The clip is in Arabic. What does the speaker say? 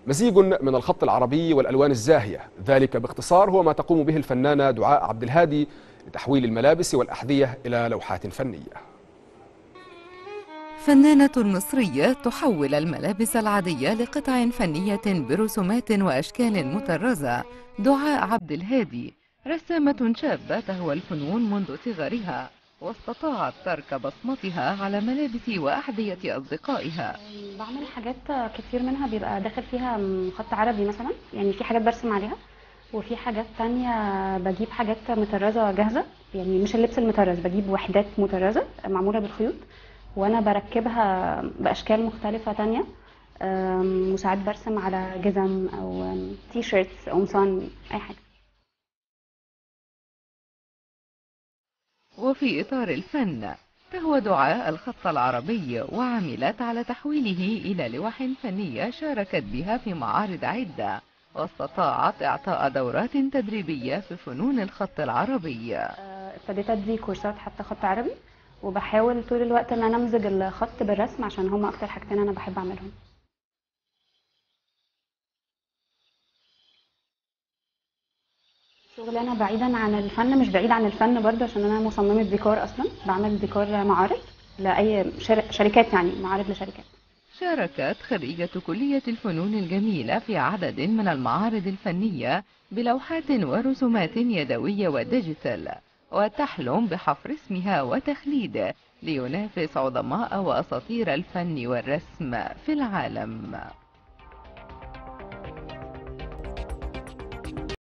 مزيج من الخط العربي والألوان الزاهية، ذلك باختصار هو ما تقوم به الفنانة دعاء عبد الهادي لتحويل الملابس والأحذية إلى لوحات فنية. فنانة مصرية تحول الملابس العادية لقطع فنية برسومات وأشكال مطرزة. دعاء عبد الهادي رسامة شابة تهوى الفنون منذ صغرها، واستطاعت ترك بصمتها على ملابس وأحذية أصدقائها. بعمل حاجات كتير منها بيبقى داخل فيها خط عربي مثلا، يعني في حاجات برسم عليها، وفي حاجات تانية بجيب حاجات مطرزة جاهزة، يعني مش اللبس المطرز، بجيب وحدات مطرزة معمولة بالخيوط وانا بركبها باشكال مختلفة تانية. وساعات برسم على جزم او تي شيرتس قمصان اي حاجة. وفي إطار الفن تهوى دعاء الخط العربي، وعملت على تحويله إلى لوح فنية شاركت بها في معارض عدة، واستطاعت إعطاء دورات تدريبية في فنون الخط العربي. ابتديت ادي كورسات حتى خط عربي، وبحاول طول الوقت ان انا امزج الخط بالرسم عشان هما اكتر حاجتين انا بحب اعملهم. شغلانه بعيدا عن الفن، مش بعيد عن الفن برضه، عشان انا مصممه ديكور اصلا، بعمل ديكور معارض لاي شركات، يعني معارض لشركات. شاركت خريجة كلية الفنون الجميلة في عدد من المعارض الفنية بلوحات ورسومات يدوية وديجيتال، وتحلم بحفر اسمها وتخليده لينافس عظماء وأساطير الفن والرسم في العالم.